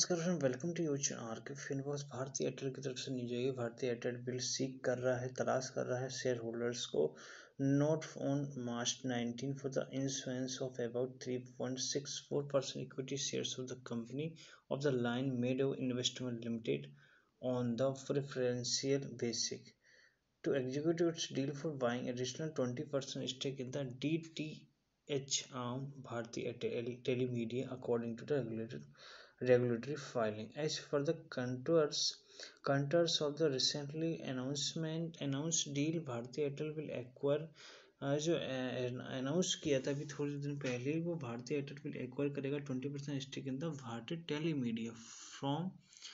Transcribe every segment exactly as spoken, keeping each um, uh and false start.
नमस्कार, welcome to your channel RK Finbox. Bharti Airtel की तरफ से न्यूज आई है। भारतीय एयरटेल बिल सीक कर रहा है, तलाश कर रहा है शेयर होल्डर्स को। Note on March nineteen for the issuance of about three point six four percent equity shares of the company of the Lion Meadow of investment limited on the preferential basis to execute its deal for buying additional twenty percent stake in the D T H arm Bharti Airtel Telemedia according to the regulator regulatory filing. As for the contours contours of the recently announcement announced deal, Bharti Airtel will acquire uh, जो announce किया था अभी थोड़े दिन पहले, वो Bharti Airtel will acquire करेगा twenty percent stake in the Bharti telemedia from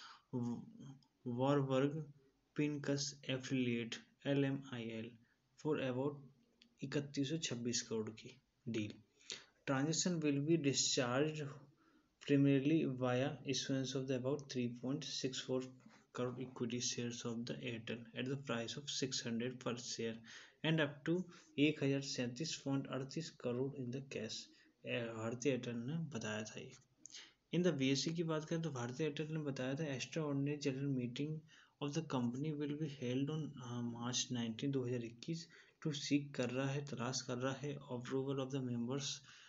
Warburg Pincus affiliate L M I L for about इकतीस सौ छब्बीस करोड़ की deal. Transaction will be discharged primarily via issuance of the about three point six four crore equity shares of the Airtel at the price of six hundred per share and up to एक हजार सैंतीस point अड़तीस crore in the cash. Bharti Airtel ने बताया था ये. In the B S C की बात करें तो भारतीय एयरटेल ने बताया था extraordinary general meeting of the company will be held on March nineteen दो हज़ार इक्कीस टू सीक कर रहा है, तलाश कर रहा है अप्रूवल ऑफ द मेंबर्स